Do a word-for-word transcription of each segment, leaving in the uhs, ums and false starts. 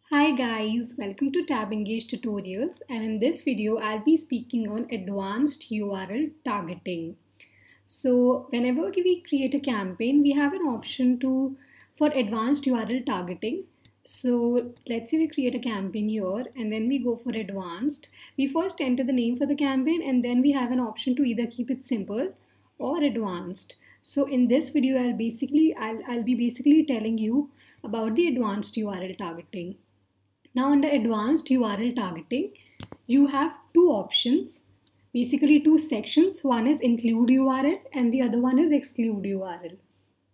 Hi guys, welcome to Tab Engage Tutorials, and in this video I'll be speaking on advanced U R L targeting. So whenever we create a campaign, we have an option to for advanced U R L targeting. So let's say we create a campaign here and then we go for advanced. We first enter the name for the campaign and then we have an option to either keep it simple or advanced. So in this video I'll basically I'll, I'll be basically telling you about the advanced U R L targeting. Now under advanced U R L targeting, you have two options, basically two sections. One is include U R L and the other one is exclude U R L.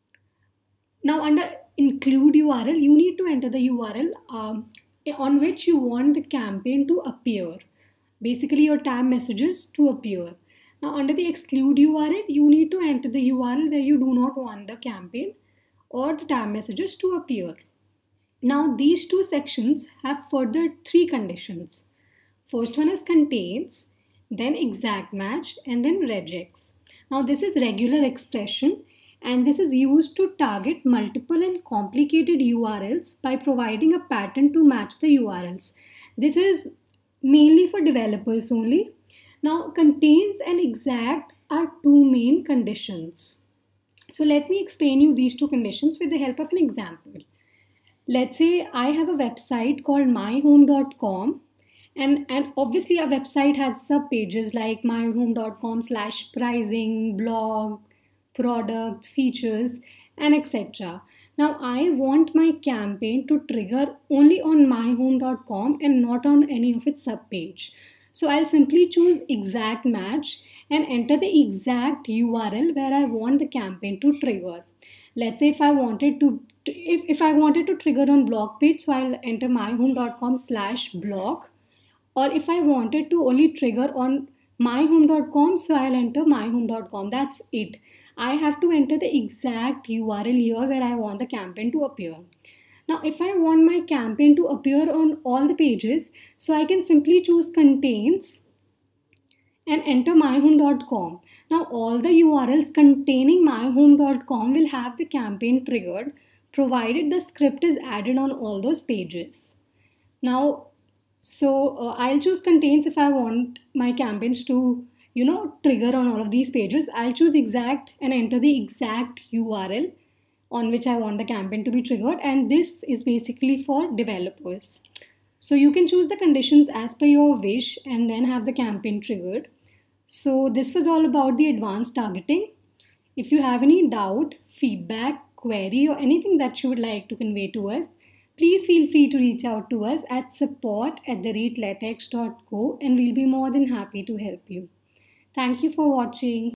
Now under include U R L, you need to enter the U R L um, on which you want the campaign to appear. Basically your tab messages to appear. Now under the exclude U R L, you need to enter the U R L where you do not want the campaign or the tab messages to appear. Now these two sections have further three conditions. First one is contains, then exact match, and then regex. Now this is regular expression and this is used to target multiple and complicated U R Ls by providing a pattern to match the U R Ls. This is mainly for developers only. Now contains and exact are two main conditions. So let me explain you these two conditions with the help of an example. Let's say I have a website called my home dot com and, and obviously a website has sub pages like my home dot com slash pricing, blog, products, features, and et cetera. Now I want my campaign to trigger only on my home dot com and not on any of its sub page. So I'll simply choose exact match and enter the exact U R L where I want the campaign to trigger. Let's say if I wanted to If, if I wanted to trigger on blog page, so I'll enter my home dot com slash blog. Or if I wanted to only trigger on my home dot com, so I'll enter my home dot com. That's it. I have to enter the exact U R L here where I want the campaign to appear. Now, if I want my campaign to appear on all the pages, so I can simply choose contains and enter my home dot com. Now, all the U R Ls containing my home dot com will have the campaign triggered, provided the script is added on all those pages. Now, so uh, I'll choose contains if I want my campaigns to, you know, trigger on all of these pages. I'll choose exact and enter the exact U R L on which I want the campaign to be triggered. And this is basically for developers. So you can choose the conditions as per your wish and then have the campaign triggered. So this was all about the advanced targeting. If you have any doubt, feedback, query or anything that you would like to convey to us, please feel free to reach out to us at support at the rate latex dot co and we'll be more than happy to help you. Thank you for watching.